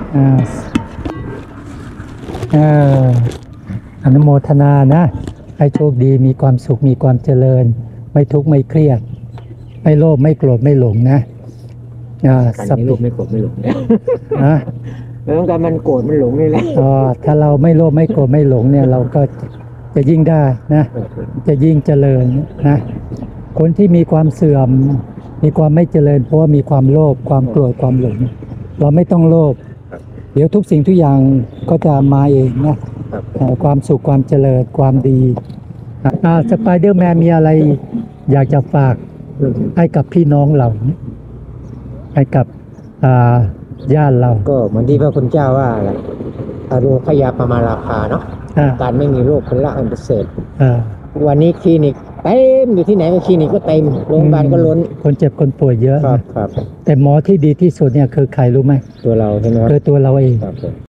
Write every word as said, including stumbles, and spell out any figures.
อ่าเอออนุโมทนานะให้โชคดีมีความสุขมีความเจริญไม่ทุกข์ไม่เครียดไม่โลภไม่โกรธไม่หลงนะอ่าการไม่โลภไม่โกรธไม่หลงเนี่ยนะแล้วการมันโกรธมันหลงนี่แหละอ๋อถ้าเราไม่โลภไม่โกรธไม่หลงเนี่ยเราก็จะยิ่งได้นะจะยิ่งเจริญนะคนที่มีความเสื่อมมีความไม่เจริญเพราะว่ามีความโลภความโกรธความหลงเราไม่ต้องโลภเดี๋ยวทุกสิ่งทุกอย่างก็จะมาเองนะเอ่อความสุขความเจริญความดีอ่าสไปเดอร์แมนมีอะไรอยากจะฝากให้กับพี่น้องเราให้กับอ่าญาติเราก็เหมือนที่พระคุณเจ้าว่าแหละอโรคยาประมาราคาเนาะอ่าการไม่มีโรคเป็นละอันประเสริฐอ่าวันนี้คลินิกเต็มอยู่ที่ไหนก็คลินิกก็เต็มโรงพยาบาลก็ล้นคนเจ็บคนป่วยเยอะครับนะครับ แต่หมอที่ดีที่สุดเนี่ยคือใครรู้ไหมตัวเราใช่ไหมครับคือตัวเราเองครับผม